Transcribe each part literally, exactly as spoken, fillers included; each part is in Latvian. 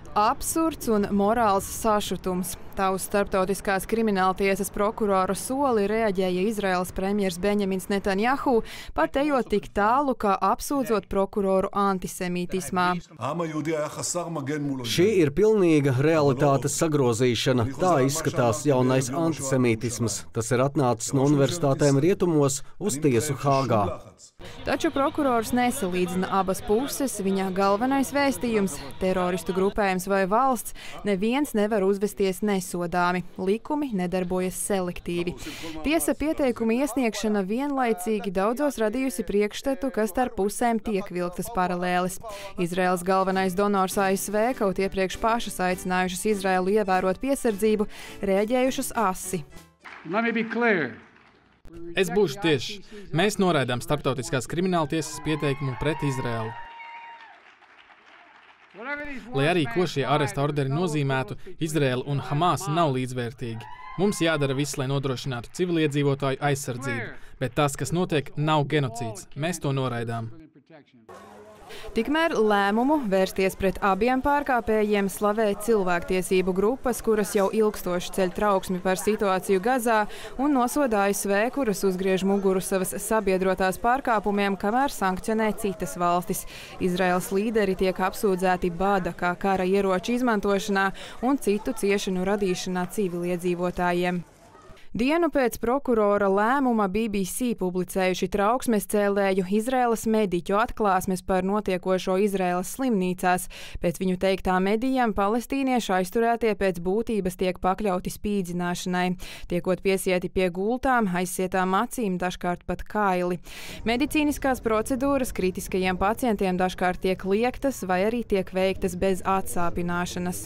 Absurds un morāls sašutums. Tā uz starptautiskās krimināltiesas prokurora soli reaģēja Izraēlas premjers Benjamins Netanjahu, pat ejot tik tālu, kā apsūdzot prokuroru antisemītismā. Šī ir pilnīga realitātes sagrozīšana. Tā izskatās jaunais antisemītisms. Tas ir atnācis no universitātēm rietumos uz tiesu Hāgā. Taču prokurors nesalīdzina abas puses. Viņa galvenais vēstījums – teroristu grupējums vai valsts – neviens nevar uzvesties nesodāmi. Likumi nedarbojas selektīvi. Tiesa pieteikuma iesniegšana vienlaicīgi daudzos radījusi priekšstatu, ka starp pusēm tiek vilktas paralēles. Izraēlas galvenais donors A S V, kaut iepriekš pašas aicinājušas Izraēlu ievērot piesardzību, reaģējušas asi. Es būšu tieši. Mēs noraidām starptautiskās krimināltiesas pieteikumu pret Izraēlu. Lai arī ko šie aresta orderi nozīmētu, Izraēla un Hamas nav līdzvērtīgi. Mums jādara viss, lai nodrošinātu civiliedzīvotāju aizsardzību, bet tas, kas notiek, nav genocīds. Mēs to noraidām. Tikmēr lēmumu vērsties pret abiem pārkāpējiem slavē cilvēktiesību grupas, kuras jau ilgstoši ceļ trauksmi par situāciju Gazā, un nosoda A S V, kuras uzgriež muguru savas sabiedrotās pārkāpumiem, kamēr sankcionē citas valstis. Izraēlas līderi tiek apsūdzēti bada kā kara ieroču izmantošanā un citu ciešanu radīšanā civiliedzīvotājiem. Dienu pēc prokurora lēmuma B B C publicējuši trauksmes cēlēju Izraēlas mediķu atklāsmes par notiekošo Izraēlas slimnīcās. Pēc viņu teiktā medijiem palestīnieši aizturētie pēc būtības tiek pakļauti spīdzināšanai. Tiekot piesieti pie gultām, aizsietām acīm, dažkārt pat kaili. Medicīniskās procedūras kritiskajiem pacientiem dažkārt tiek liektas vai arī tiek veiktas bez atsāpināšanas.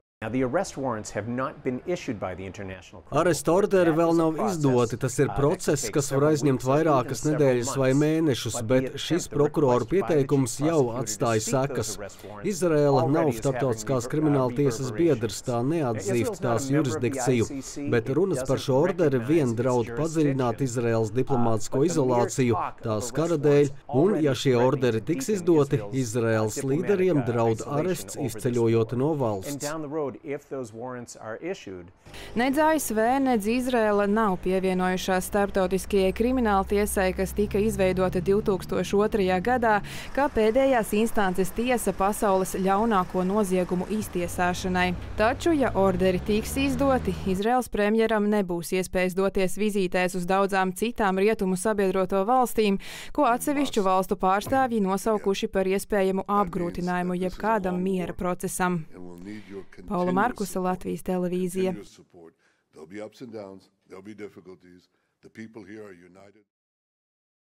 Aresta orderi vēl nav izdoti. Tas ir process, kas var aizņemt vairākas nedēļas vai mēnešus, bet šis prokuroru pieteikums jau atstāja sekas. Izraēla nav starptautiskās krimināltiesas biedrs, tā neatzīst tās jurisdikciju, bet runas par šo orderi vien draud padziļināt Izraēlas diplomātisko izolāciju tās kara dēļ, un, ja šie orderi tiks izdoti, Izraēlas līderiem draud arests izceļojot no valsts. Nedz A S V, nedz Izraēla nav pievienojušās starptautiskajai krimināltiesai, kas tika izveidota divtūkstoš otrajā gadā, kā pēdējās instances tiesa pasaules ļaunāko noziegumu iztiesāšanai. Taču, ja orderi tiks izdoti, Izraēlas premjeram nebūs iespējas doties vizītēs uz daudzām citām rietumu sabiedroto valstīm, ko atsevišķu valstu pārstāvji nosaukuši par iespējamu apgrūtinājumu jebkādam miera procesam. Paula Markusa, Latvijas televīzija.